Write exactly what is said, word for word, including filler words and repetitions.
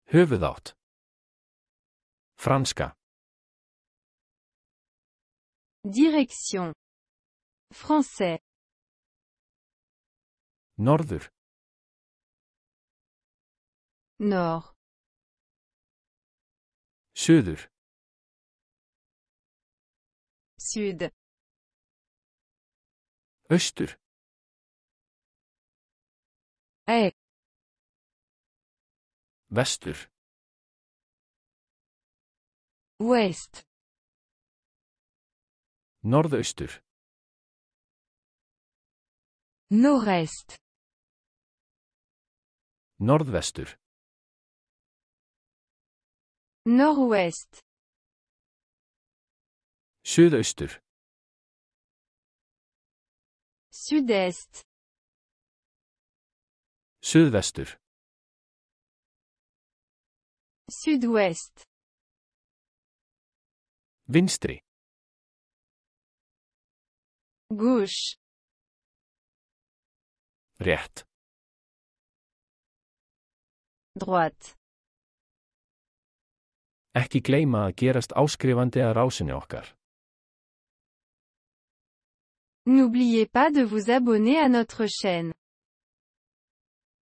Höfuðátt. Franska. Direction. Français. Norður. Nord. Suður. Sud. Austur. Est. Vestur. Ouest. Norðaustur. Nord-est. Norðvestur. Nord-ouest. Suðaustur. Sud-est. Suðvestur. Sud-ouest. Vinstri. Gauche. Rétt. Droite. Ekki gleyma að gerast áskrifandi að rásinni okkar. N'oubliez pas de vous abonner à notre chaîne.